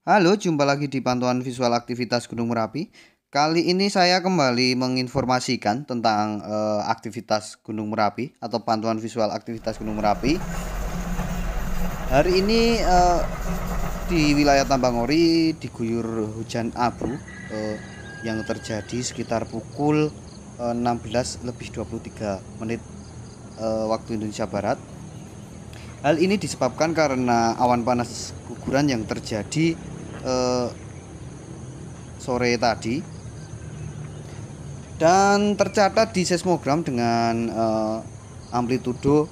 Halo, jumpa lagi di pantauan visual aktivitas Gunung Merapi. Kali ini saya kembali menginformasikan tentang aktivitas Gunung Merapi atau pantauan visual aktivitas Gunung Merapi. Hari ini di wilayah Tambangori diguyur hujan abu yang terjadi sekitar pukul 16:23 waktu Indonesia Barat. Hal ini disebabkan karena awan panas guguran yang terjadi sore tadi dan tercatat di seismogram dengan amplitudo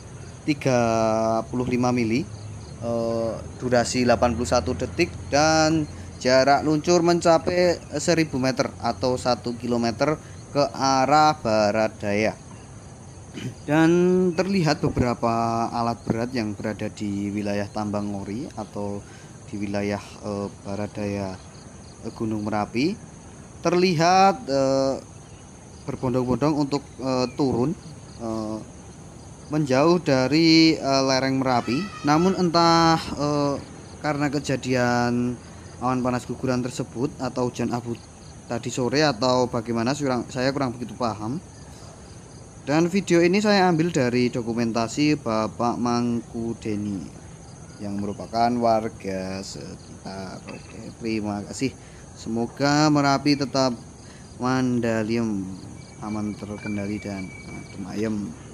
35 mili, durasi 81 detik dan jarak luncur mencapai 1000 meter atau 1 km ke arah barat daya. Dan terlihat beberapa alat berat yang berada di wilayah Tambangori atau di wilayah barat daya Gunung Merapi terlihat berbondong-bondong untuk turun menjauh dari lereng Merapi. Namun entah karena kejadian awan panas guguran tersebut atau hujan abu tadi sore atau bagaimana, saya kurang begitu paham. Dan video ini saya ambil dari dokumentasi Bapak Mangkudeni yang merupakan warga sekitar. Oke, terima kasih. Semoga Merapi tetap mandalium, aman terkendali dan adem ayem.